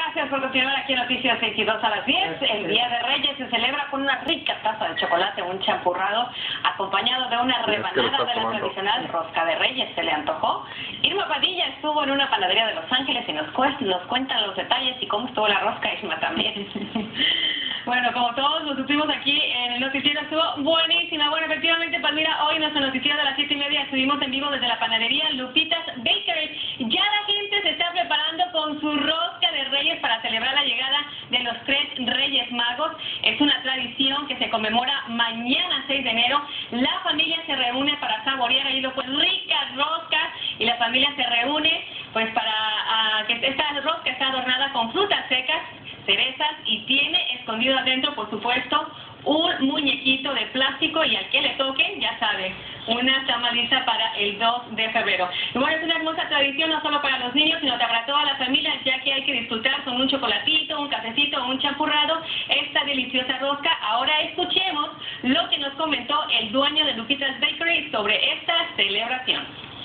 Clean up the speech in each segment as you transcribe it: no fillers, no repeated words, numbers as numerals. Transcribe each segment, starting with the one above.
Gracias por continuar aquí en Noticias 22 a las 10. El Día de Reyes se celebra con una rica taza de chocolate, un champurrado, acompañado de una rebanada de la tradicional rosca de Reyes. ¿Se le antojó? Irma Padilla estuvo en una panadería de Los Ángeles y nos cuentan los detalles y cómo estuvo la rosca. Irma también. Bueno, como todos lo supimos aquí en el noticiero, estuvo buenísima. Bueno, efectivamente, Palmira, hoy en nuestro noticiero de las 7:30 estuvimos en vivo desde la panadería Lupitas Bakery. Ya la gente se está preparando con su rosca de Reyes para celebrar la llegada de los 3 Reyes Magos. Es una tradición que se conmemora mañana 6 de enero. La familia se reúne para saborear ahí pues ricas roscas y la familia se reúne pues para que esta rosca está adornada con frutas secas, cerezas y tiene escondido adentro, por supuesto, un muñequito de plástico y al que le toque, ya sabe, una tamaliza para el 2 de febrero. Y bueno, es una hermosa tradición no solo para los niños, sino para toda la familia, ya que hay que disfrutar con un chocolatito, un cafecito o un champurrado esta deliciosa rosca. Ahora escuchemos lo que nos comentó el dueño de Lupitas Bakery sobre esta celebración.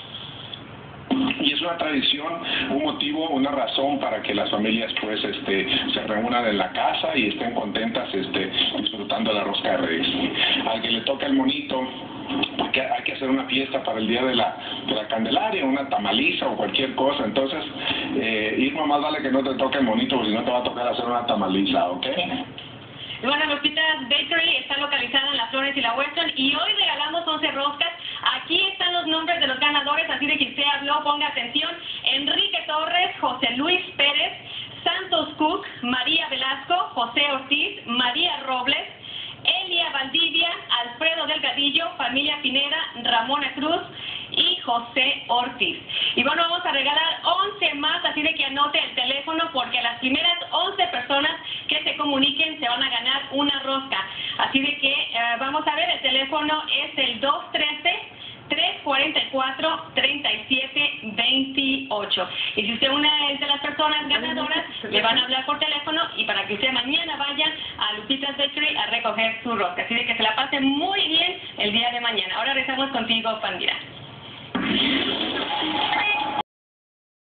Y es una tradición, un motivo, una razón para que las familias pues se reúnan en la casa y estén contentas disfrutando de la rosca de Reyes. Al que le toca el monito, porque hay que hacer una fiesta para el día de la Candelaria, una tamaliza o cualquier cosa. Entonces, Irma, más vale que no te toque el monito, porque si no te va a tocar hacer una tamaliza, ¿ok? Y bueno, Lupitas Bakery está localizada en Las Flores y la Western y hoy regalamos 11 roscas. Aquí están los nombres de los ganadores, así de que usted habló, ponga atención. Enrique Torres, José Luis Pérez, Santos Cook, María Velasco, José Ortiz, María Robles, Elia Valdivia, Alfredo Delgadillo, familia Pineda, Ramona Cruz y José Ortiz. Y bueno, vamos a regalar 11 más, así de que anote el teléfono porque a las primeras 11 personas que se comuniquen se van a ganar una rosca. Así de que vamos a ver, el teléfono es el 213-344-3728. Y si usted es una de las personas ganadoras, le van a hablar por teléfono y para que usted mañana vaya a Lupitas Bakery a recoger su rosca. Así de que se la pase muy bien el día de mañana. Ahora regresamos contigo, Pandira.